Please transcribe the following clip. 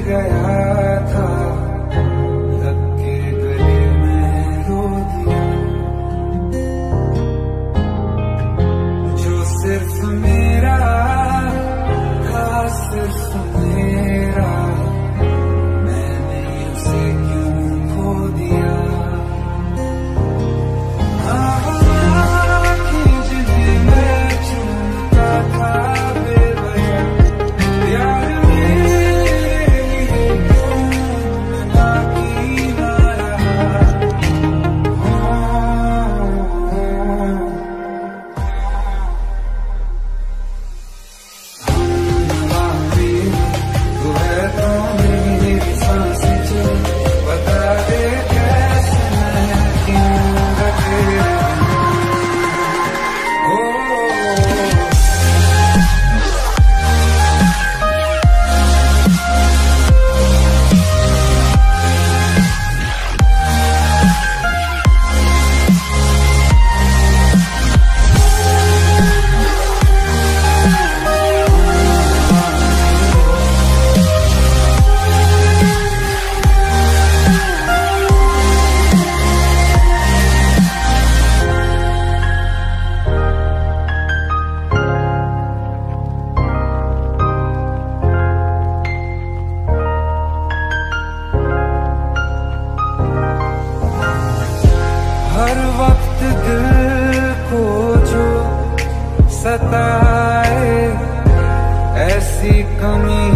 गया था, लग के गले में रो दिया। जो सिर्फ मेरा था, सिर्फ मेरा, मैंने उसे क्यों खो दिया। जिन्हें मैं चूमता था बेवजह, प्यार मेरे लिए क्यों बाकी ना रहा। तू है तो मेरी सांसें चले, बता दे कैसे मैं जीऊंगा तेरे हर वक्त दिल को जो सताए, ऐसी कमी